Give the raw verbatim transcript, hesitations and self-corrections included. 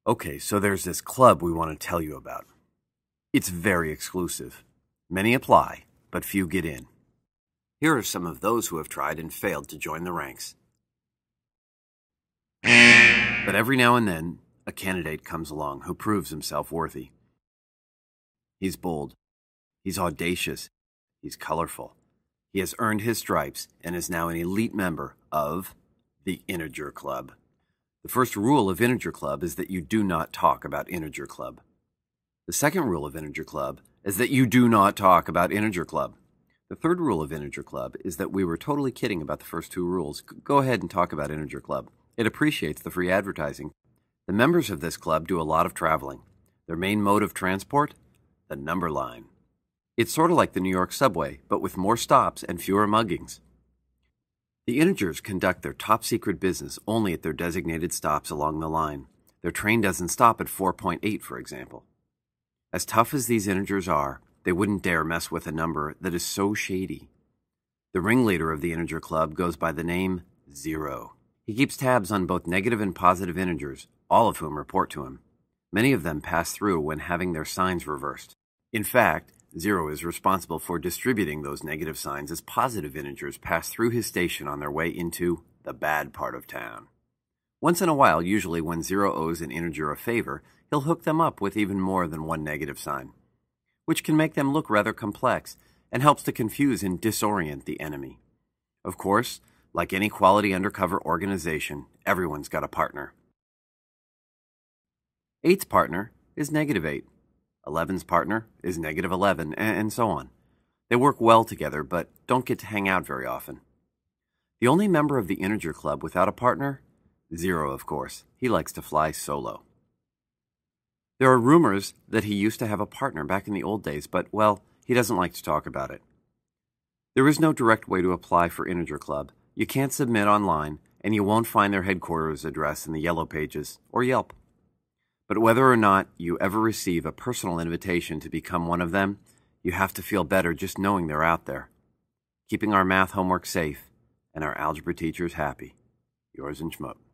Okay, so there's this club we want to tell you about. It's very exclusive. Many apply, but few get in. Here are some of those who have tried and failed to join the ranks. But every now and then, a candidate comes along who proves himself worthy. He's bold. He's audacious. He's colorful. He has earned his stripes and is now an elite member of the Integer Club. The first rule of Integer Club is that you do not talk about Integer Club. The second rule of Integer Club is that you do not talk about Integer Club. The third rule of Integer Club is that we were totally kidding about the first two rules. Go ahead and talk about Integer Club. It appreciates the free advertising. The members of this club do a lot of traveling. Their main mode of transport? The number line. It's sort of like the New York subway, but with more stops and fewer muggings. The integers conduct their top-secret business only at their designated stops along the line. Their train doesn't stop at four point eight, for example. As tough as these integers are, they wouldn't dare mess with a number that is so shady. The ringleader of the Integer Club goes by the name Zero. He keeps tabs on both negative and positive integers, all of whom report to him. Many of them pass through when having their signs reversed. In fact, Zero is responsible for distributing those negative signs as positive integers pass through his station on their way into the bad part of town. Once in a while, usually when Zero owes an integer a favor, he'll hook them up with even more than one negative sign, which can make them look rather complex and helps to confuse and disorient the enemy. Of course, like any quality undercover organization, everyone's got a partner. Eight's partner is negative eight. Eleven's partner is negative eleven, and so on. They work well together, but don't get to hang out very often. The only member of the Integer Club without a partner? Zero, of course. He likes to fly solo. There are rumors that he used to have a partner back in the old days, but, well, he doesn't like to talk about it. There is no direct way to apply for Integer Club. You can't submit online, and you won't find their headquarters address in the Yellow Pages or Yelp. But whether or not you ever receive a personal invitation to become one of them, you have to feel better just knowing they're out there, keeping our math homework safe and our algebra teachers happy. Yours in Shmoop.